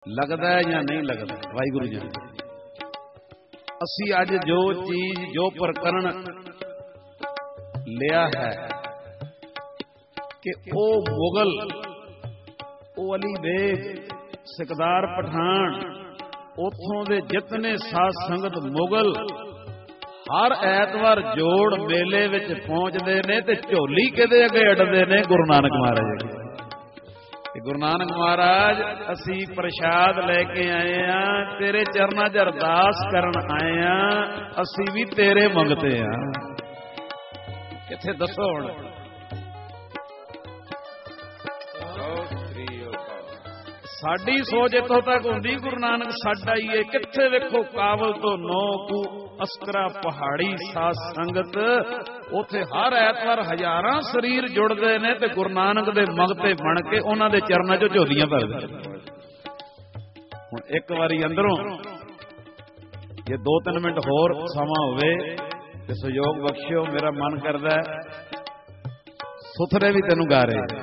लगता है या नहीं लगता? वाहिगुरू जी असी अज जो चीज जो प्रकरण लिया है कि ओ मुगल ओ अली बेग सिकदार पठान उथों दे जितने साध संगत मुगल हर ऐतवार जोड़ मेले विच पहुंचते ने ते झोली किदे अगे अड्डदे ने? गुरु नानक महाराज अगे। गुरु नानक महाराज असी प्रसाद लेके आए हैं, तेरे चरना च अरदास करन आए हैं, असी भी तेरे मंगते हैं। किथे दसो हुण? साडी सोच इत्थों तक हुंदी गुरु नानक साडा ही है। किथे वेखो काबल तो 9 कू अस्करा पहाड़ी साध संगत उथे हर ऐतवार हजारां शरीर जुड़ते ने ते गुरु नानक दे मंगते बन के उन्हां दे चरनां चों झोलियां भरदे। हुण एक वारी अंदरों जे 2-3 मिनट होर समा होवे ते सहयोग बख्शियो। मेरा मन करदा सुथरे भी तैनूं गा रहे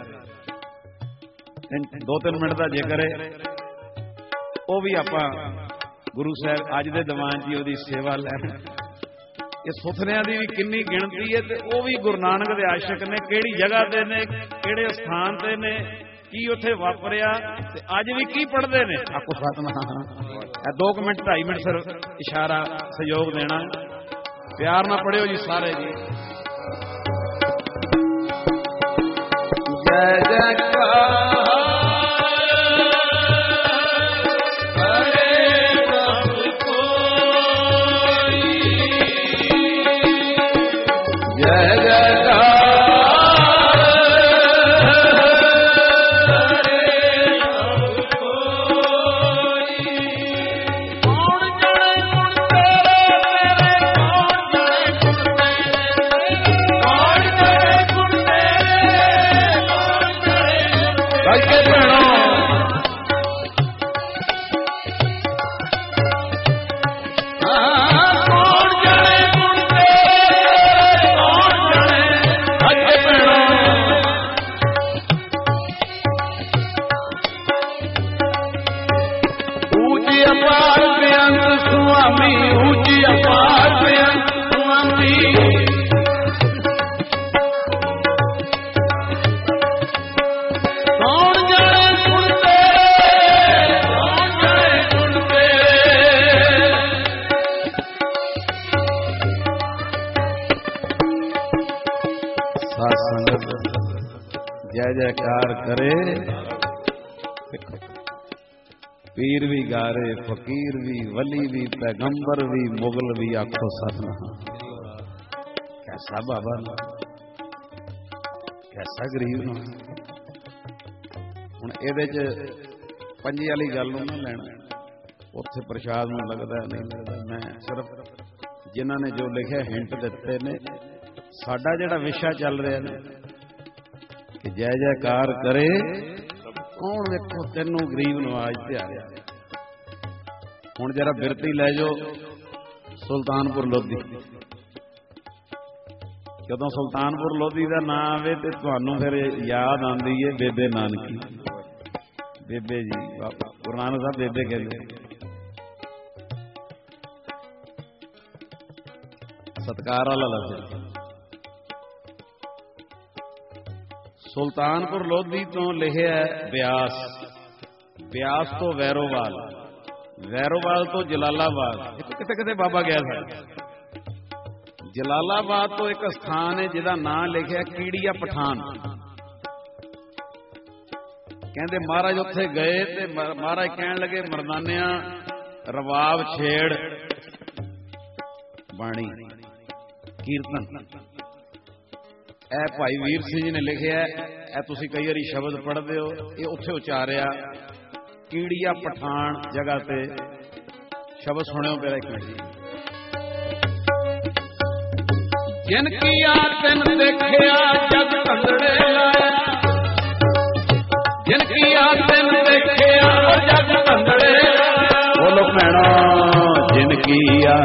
2-3 मिनट का जिक्र है वो भी आपां गुरु साहब अज दे दीवान जी उहदी सेवा लैण। ये सुथरियां दी भी किन्नी गिणती है ते वो भी गुरु नानक दे आशिक ने, किहड़ी जगह ते ने, किहड़े स्थान ते ने, की उत्थे वापरिया ते अज भी की पढ़दे ने। आखो सतनाम। 2 मिनट 2.5 मिनट सिर्फ इशारा सहयोग देना, प्यार ना पढ़ियो जी सारे जी। जय जयकार जय जयकार करे। पीर भी गारे, फकीर भी, वली भी, पैगंबर भी, मुगल भी। आखो सतनाम। कैसा बाबा ना, कैसा गरीब ना। हुण इहदे च पंजी वाली गल नूं ना लैणा, उत्थे प्रसाद नूं लगदा नहीं लगदा। मैं सिर्फ जिन्हां ने जो लिखिया हिंट दिते ने। साडा जिहड़ा विशा चल रहा है कि जय जयकार करे कौन? देखो तेनों गरीब नवाज ध्याया। हुण जरा बिरती लै जाओ सुल्तानपुर लोधी। जदों सुल्तानपुर लोधी का नाम आवे तो तुहानूं फिर याद आती है बेबे नानकी। बेबे जी गुरु नानक साहब बेबे कहते, सत्कार वाला लफ्ज़। सुल्तानपुर लोधी तो लिखिया ब्यास, ब्यास तो वैरोवाल, वैरोवाल तो जलालाबाद। किते किते बाबा गया था। जलालाबाद तो एक स्थान है जिहदा नाम लिखिया कीड़िया पठान। कहते महाराज उत्थे गए ते महाराज कहन लगे मरदानिया रवाब छेड़ बाणी कीर्तन। ए भाई वीर सिंह जी ने लिखिया, ए तुसी कई बारी शब्द पढ़ते हो, ये उत्थे उचारिया कीड़िया पठान जगह ते। शब्द सुनियो मेरा एक मिनट। जिनकी आतन देखिया जग कंगड़े लाया, जिनकी आतन देखिया जग कंगड़े लाया। बोलो भैणो जिनकी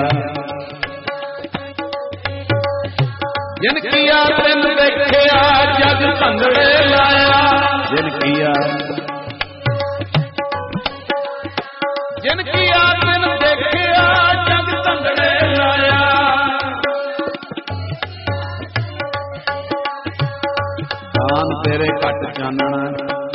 जिनकी आतन देखिया जग कंगड़े लाया, जिनकी ਜਿਨ ਕੀ ਆਤਨ ਦੇਖਿਆ ਜਗ ਧੰਗੜੇ ਲਾਇਆ। ਦਾਨ ਤੇਰੇ ਘਟ ਚਾਨਣਾ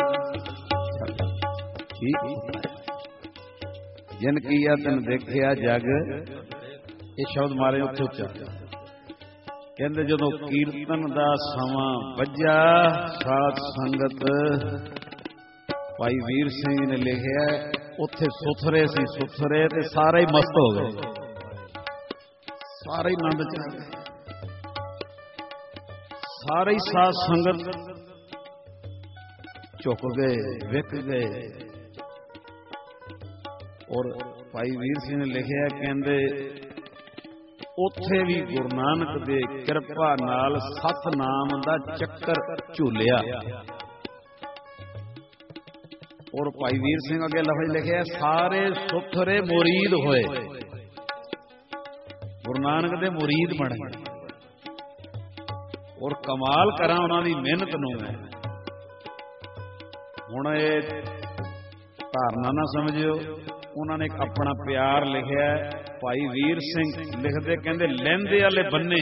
ਜਿਨ ਕੀਆ ਤੈਨ ਦੇਖਿਆ ਜਗ। ਇਹ ਸ਼ਬਦ ਮਾਰੇ ਉੱਥੇ ਉੱਚਾ। ਕਹਿੰਦੇ ਜਦੋਂ ਕੀਰਤਨ ਦਾ ਸਮਾਂ ਵੱਜਾ ਸਾਧ ਸੰਗਤ ਭਾਈ ਵੀਰ ਸਿੰਘ ਨੇ ਲਿਖਿਆ ਉੱਥੇ ਸੁਥਰੇ ਸੀ, ਸੁਥਰੇ ਤੇ ਸਾਰੇ ਹੀ ਮਸਤ ਹੋ ਗਏ, ਸਾਰੇ ਹੀ ਆਨੰਦ ਚ ਆ ਗਏ, ਸਾਰੇ ਹੀ ਸਾਧ ਸੰਗਤ ਝੁਕ ਗਏ, ਵਿਕ ਗਏ। ਔਰ ਭਾਈ ਵੀਰ ਸਿੰਘ ਨੇ ਲਿਖਿਆ ਕਹਿੰਦੇ ਉੱਥੇ ਵੀ ਗੁਰੂ ਨਾਨਕ ਦੇ ਕਿਰਪਾ ਨਾਲ ਸਤਨਾਮ ਦਾ ਚੱਕਰ ਝੂਲਿਆ। ਔਰ ਭਾਈ ਵੀਰ ਸਿੰਘ ਅੱਗੇ ਲਫ਼ਜ਼ ਲਿਖਿਆ ਸਾਰੇ ਸੁਥਰੇ ਮੁਰੀਦ ਹੋਏ, ਗੁਰੂ ਨਾਨਕ ਦੇ ਮੁਰੀਦ ਬਣ ਗਏ। ਔਰ ਕਮਾਲ ਕਰਾਂ ਉਹਨਾਂ ਦੀ ਮਿਹਨਤ ਨੂੰ ਹੈ। ਹੁਣ ਇਹ ਧਾਰਨਾ ਨਾ ਸਮਝਿਓ, ਉਹਨਾਂ ਨੇ ਇੱਕ ਆਪਣਾ ਪਿਆਰ ਲਿਖਿਆ। ਭਾਈ ਵੀਰ ਸਿੰਘ ਲਿਖਦੇ ਕਹਿੰਦੇ ਲਹਿੰਦੇ ਵਾਲੇ ਬੰਨੇ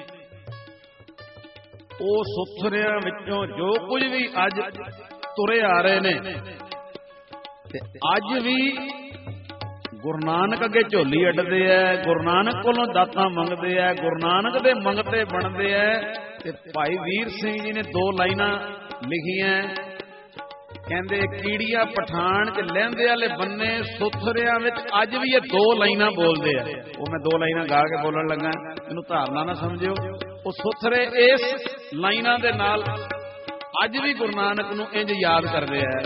ਉਹ ਸੁਥਰਿਆਂ ਵਿੱਚੋਂ ਜੋ ਕੁਝ ਵੀ ਅੱਜ ਤੁਰੇ ਆ ਰਹੇ ਨੇ ਤੇ ਅੱਜ ਵੀ ਗੁਰੂ ਨਾਨਕ ਅੱਗੇ ਝੋਲੀ ਅੱਡਦੇ ਆ, ਗੁਰੂ ਨਾਨਕ ਕੋਲੋਂ ਦਾਤਾਂ ਮੰਗਦੇ ਆ, ਗੁਰੂ ਨਾਨਕ ਦੇ ਮੰਗਤੇ ਬਣਦੇ ਆ। ਤੇ ਭਾਈ ਵੀਰ ਸਿੰਘ ਜੀ ਨੇ 2 ਲਾਈਨਾਂ ਲਿਖੀਆਂ ਕਹਿੰਦੇ ਕੀੜੀਆਂ ਪਠਾਨ ਚ ਲਹਿੰਦੇ ਵਾਲੇ ਬੰਨੇ ਸੁਥਰਿਆਂ ਵਿੱਚ ਅੱਜ ਵੀ ਇਹ 2 ਲਾਈਨਾਂ ਬੋਲਦੇ ਆ। ਉਹ ਮੈਂ 2 ਲਾਈਨਾਂ ਗਾ ਕੇ ਬੋਲਣ ਲੱਗਾ, ਇਹਨੂੰ ਧਾਰਨਾ ਨਾ ਸਮਝਿਓ। ਉਹ ਸੁਥਰੇ ਇਸ ਲਾਈਨਾਂ ਦੇ ਨਾਲ ਅੱਜ ਵੀ ਗੁਰੂ ਨਾਨਕ ਨੂੰ ਇੰਜ ਯਾਦ ਕਰਦੇ ਆ।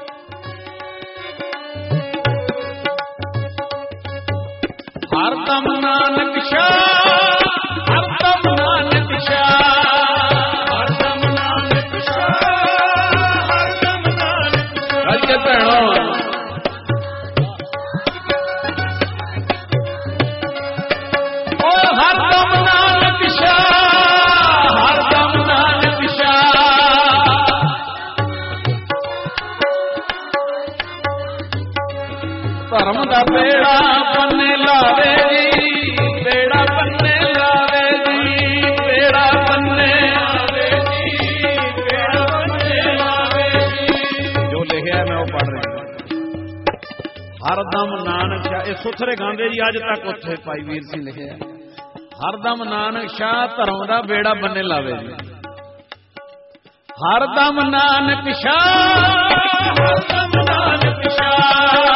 ਹਰਦਮ ਨਾਨਕ ਸ਼ਾਹ, ਹਰਦਮ ਨਾਨਕ ਸ਼ਾਹ, ਹਰਦਮ ਨਾਨਕ ਸ਼ਾਹ, ਹਰਦਮ ਨਾਨਕ ਸ਼ਾਹ। ਰੱਜ ਕੇ ਭੈਣੋ ਉਹ ਹਰਦਮ ਨਾਨਕ ਸ਼ਾਹ, ਹਰਦਮ ਨਾਨਕ ਸ਼ਾਹ। ਧਰਮ ਦਾ ਬੇੜਾ ਬੰਨੇ ਲਾਵੇ ਜੀ, ਬੇੜਾ ਬੰਨੇ ਲਾਵੇ ਜੀ, ਬੇੜਾ ਬੰਨੇ ਲਾਵੇ ਜੀ, ਬੇੜਾ ਬੰਨੇ ਲਾਵੇ ਜੀ। ਜੋ ਲਿਖਿਆ ਮੈਂ ਉਹ ਪੜ੍ਹ ਰਿਹਾ। ਹਰਦਮ ਨਾਨਕ ਸ਼ਾਹ, ਇਹ ਸੁਥਰੇ ਗਾਉਂਦੇ ਜੀ ਅੱਜ ਤੱਕ। ਉੱਥੇ ਭਾਈ ਵੀਰ ਸਿੰਘ ਲਿਖਿਆ ਹਰਦਮ ਨਾਨਕ ਸ਼ਾਹ ਧਰਮ ਦਾ ਬੇੜਾ ਬੰਨੇ ਲਾਵੇ ਜੀ। ਹਰਦਮ ਨਾਨਕ ਸ਼ਾਹ, ਹਰਦਮ ਨਾਨਕ ਸ਼ਾਹ,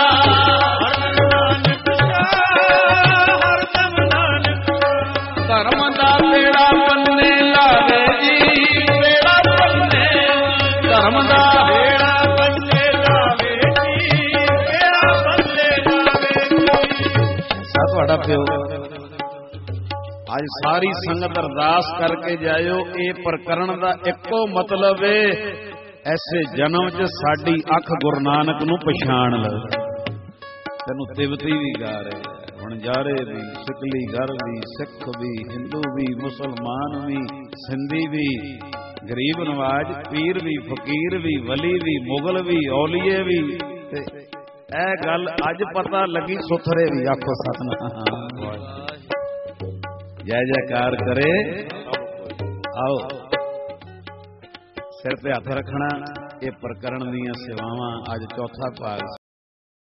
ਧਰਮ ਦਾ ਬੇੜਾ ਬੰਨੇ ਲਾਵੇ ਜੀ, ਬੇੜਾ ਬੰਨੇ, ਧਰਮ ਦਾ ਬੇੜਾ ਬੰਨੇ ਲਾਵੇ ਜੀ, ਬੇੜਾ ਬੰਨੇ ਲਾਵੇ ਜੀ। ਸਾ ਤੁਹਾਡਾ ਪਿਓ ਅੱਜ ਸਾਰੀ ਸੰਗਤ ਅਰਦਾਸ ਕਰਕੇ ਜਾਇਓ। ਇਹ ਪ੍ਰਕਰਣ ਦਾ ਇੱਕੋ ਮਤਲਬ ਏ ਐਸੇ ਜਨਮ 'ਚ ਸਾਡੀ ਅੱਖ ਗੁਰੂ ਨਾਨਕ ਨੂੰ ਪਛਾਣ ਲਵੇ। ਤੈਨੂੰ ਤਿਵਤੀ ਵੀ ਗਾ ਰਹੇ ਵਣਜਾਰੇ ਵੀ, ਸਿਕਲੀ ਗਰ ਵੀ, ਸਿੱਖ ਵੀ, ਹਿੰਦੂ ਵੀ, ਮੁਸਲਮਾਨ ਵੀ, ਸਿੰਧੀ ਵੀ, ਗਰੀਬ ਨਵਾਜ, ਪੀਰ ਵੀ, ਫਕੀਰ ਵੀ, ਵਲੀ ਵੀ, ਮੁਗਲ ਵੀ, ਔਲੀਏ ਵੀ। ਤੇ ਇਹ ਗੱਲ ਅੱਜ ਪਤਾ ਲੱਗੀ ਸੁਥਰੇ ਵੀ। ਆਖੋ ਸਤਨਾਮ, ਜੈ ਜੈਕਾਰ ਕਰੇ। ਆਓ ਸਿਰ ਤੇ ਹੱਥ ਰੱਖਣਾ। ਇਹ ਪ੍ਰਕਰਣ ਦੀਆਂ ਸੇਵਾਵਾਂ ਅੱਜ ਚੌਥਾ ਭਾਗ